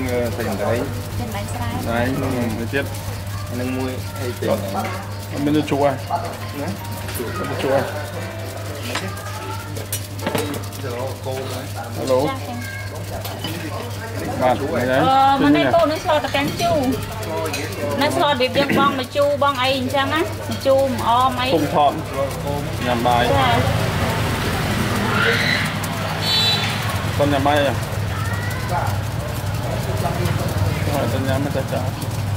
thành đấy. Thành bánh sai. Đấy, nó chết. Nó mua hay tiền. Bên nó chua. Nó chua. Hello. Bạn này đấy. Mà này cô nó cho cái chu. Nó cho việc dân bong mà chu bong ấy chăng á. Chu om ấy. Không thọn. Nhằm bài. Con nhà bay à? Hỏi tên nhà mới ta chào.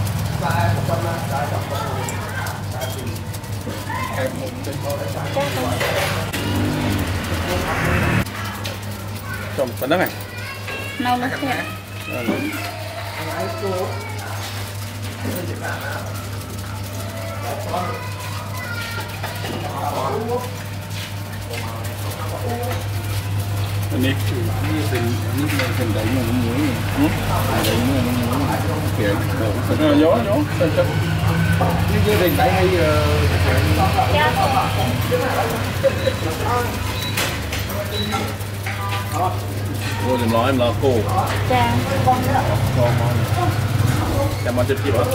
Chồng bánh đất này. Nào nó sẽ. Ini phần đấy mà nó muối này, đấy mà nó muối kiểu gió như gia đình đấy hay cô đừng nói em là cô con cảm ơn chị bảo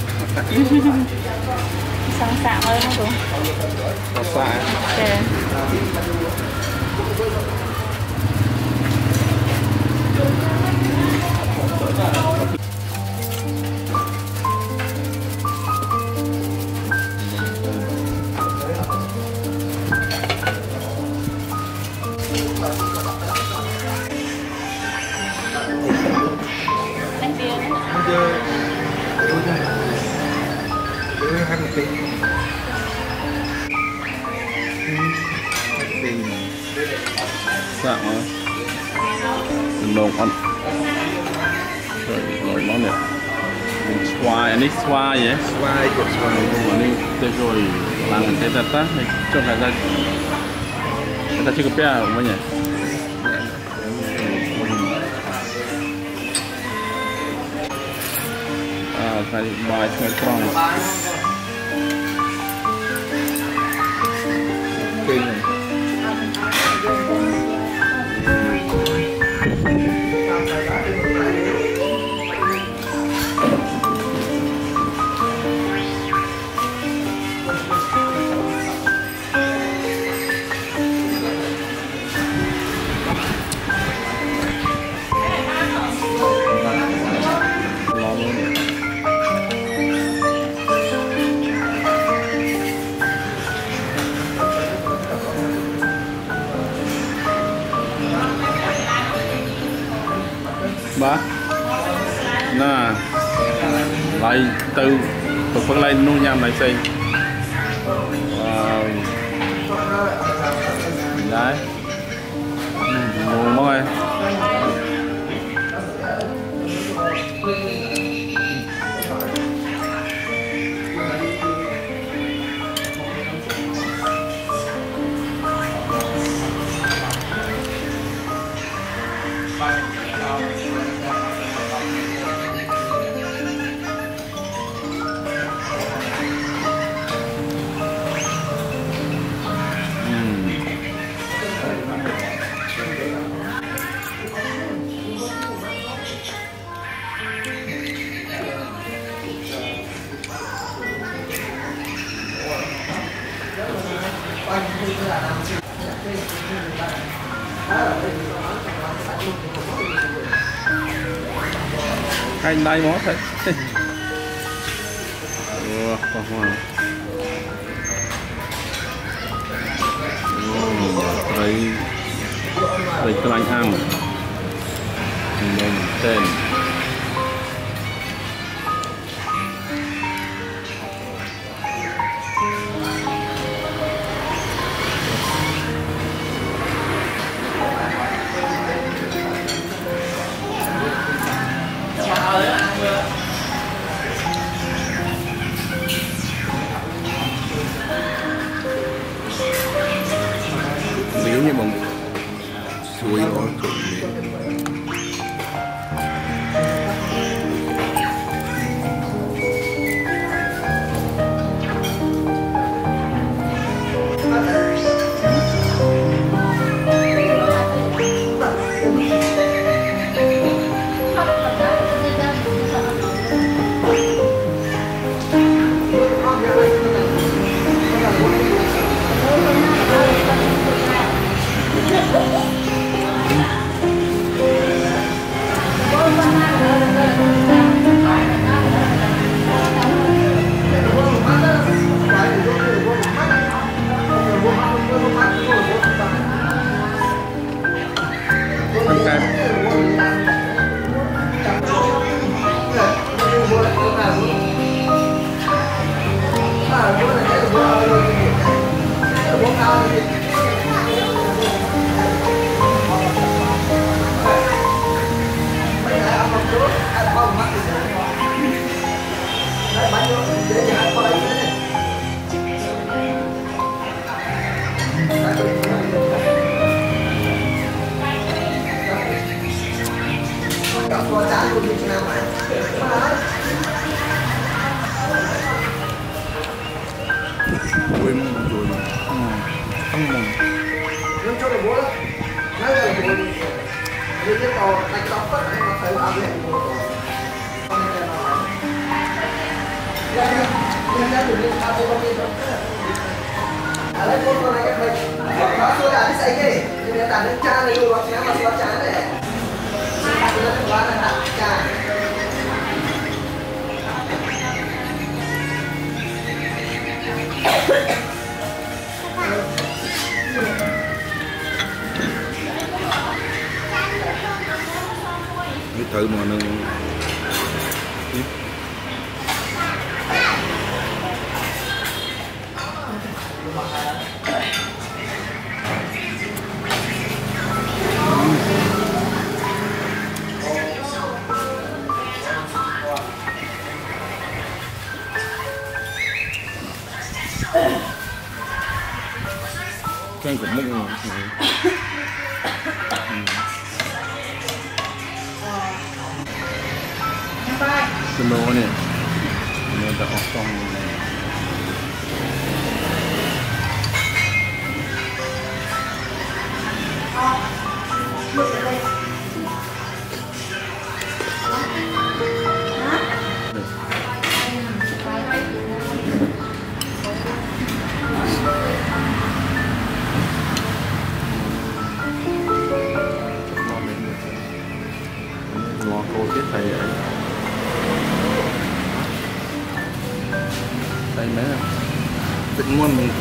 sang xạ ơi nó cũng xạ dạ lồng ăn rồi món này xoài anh ấy xoài vậy xoài anh ấy rồi làm thành cái tát này cho người ta chưa có bia không nhỉ phải bài chơi con kinh này ba nè lại từ phần lên nuôi nhầm lại xì đấy ngon ơi canh đáy mó thật con hoa thấy các anh ăn mình tên nếu như bằng suối nó thử mà nâng cái cũng mất rồi. Semua ni, ni ada osong ni. Ngon cô chứ thầy vậy. Đây mấy em tính ngon mình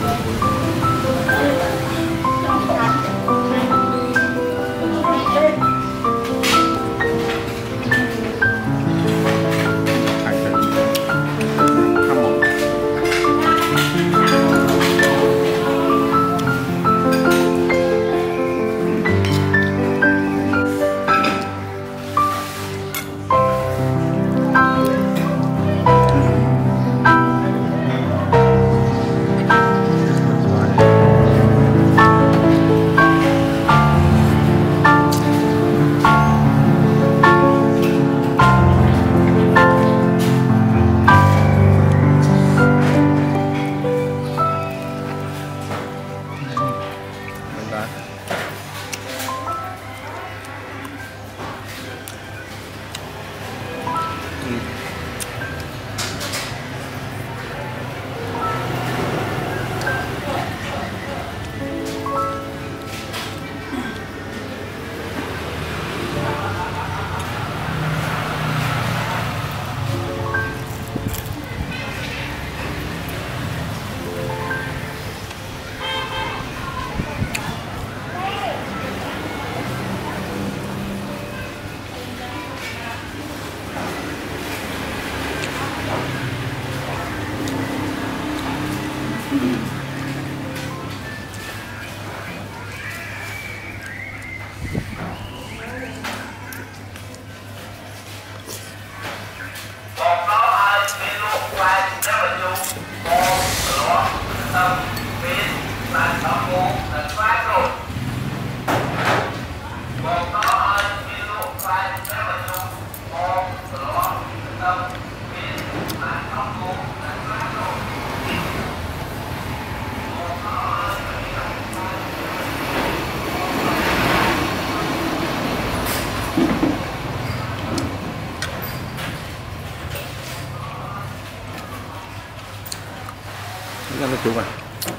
nhâm gia chúc à?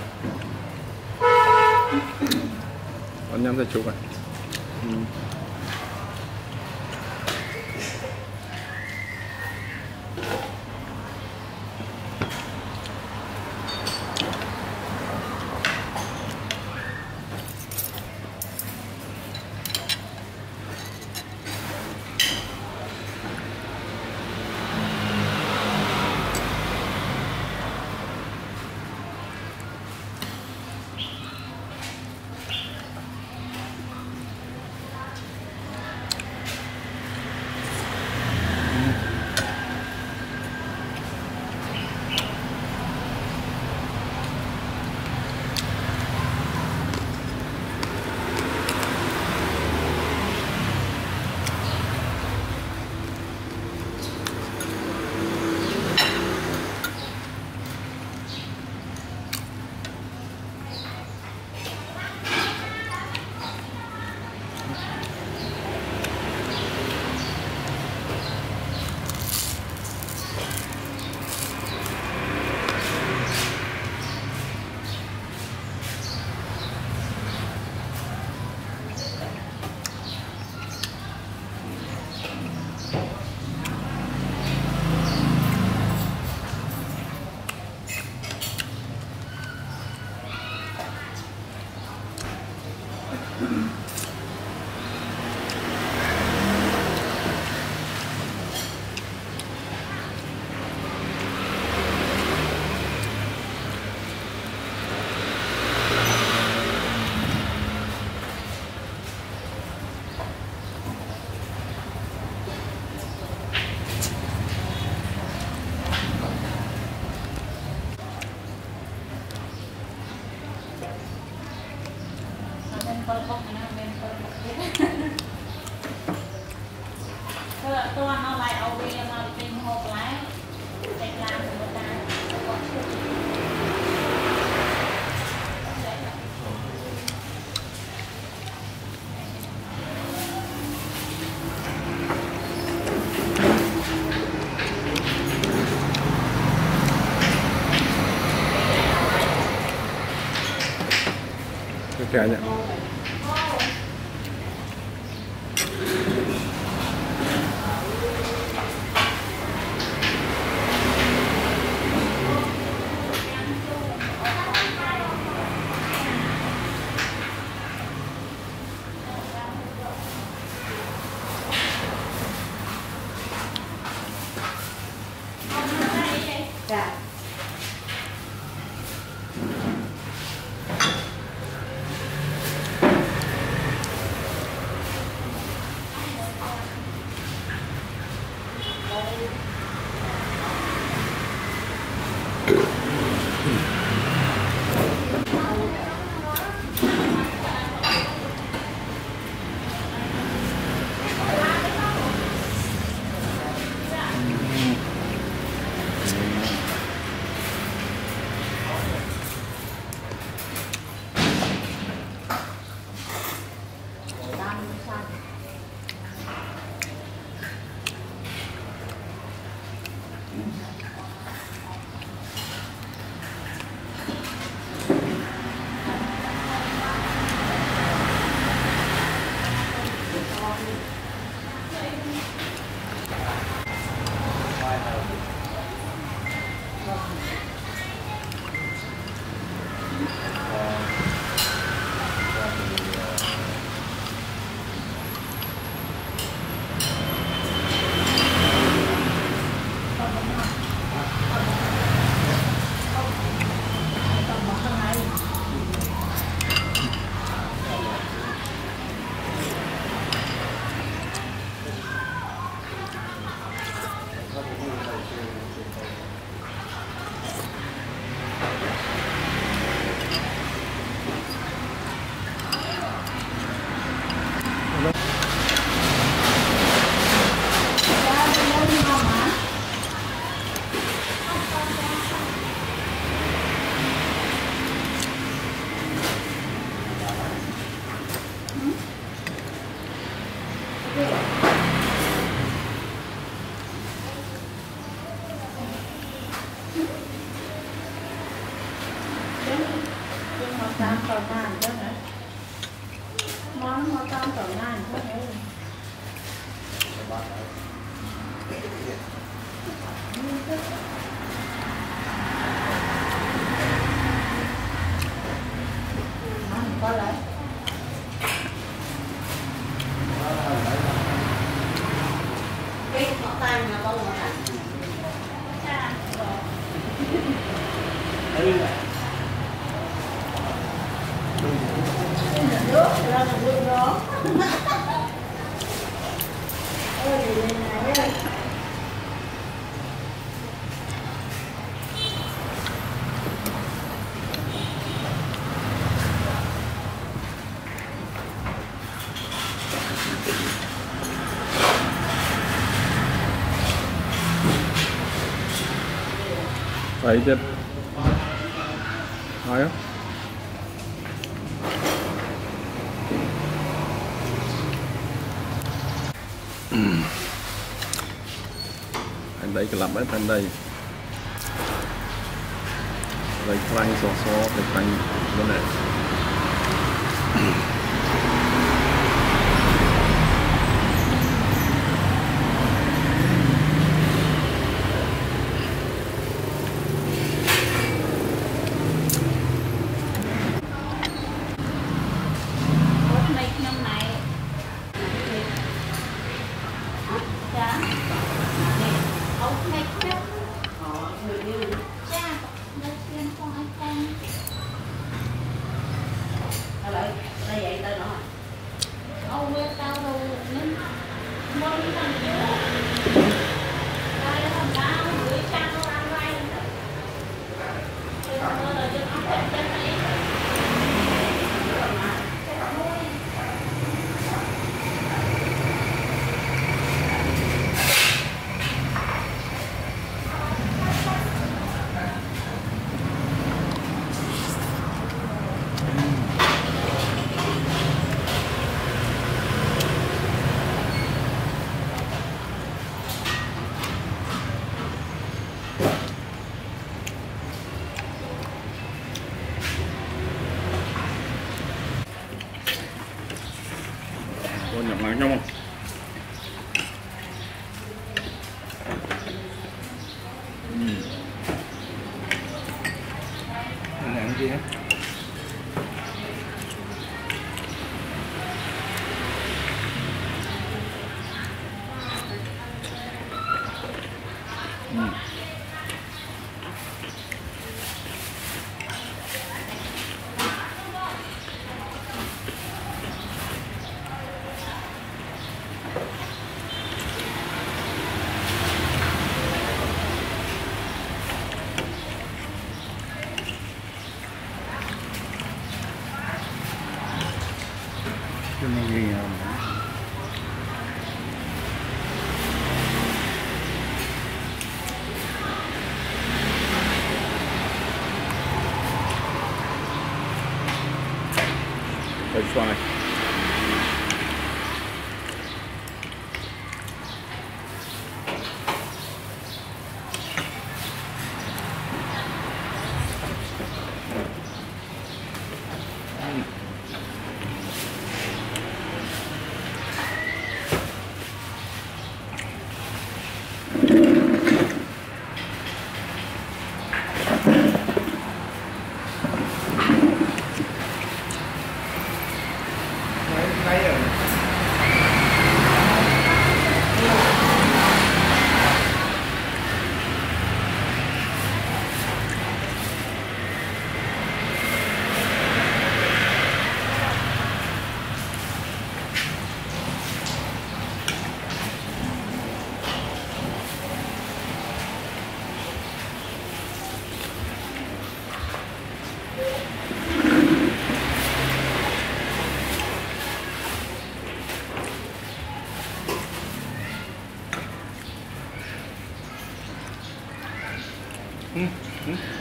Con nhâm gia chúc à? tôi nó lại ao về mà tìm hộp lái để làm của người ta. Kaya niya. Vậy chứ hỏi không? Anh đây cái làm bếp anh đây đây canh xô đây canh bên này kia. Cái này gì không? Hơi xoài. Đây rồi. Ừ.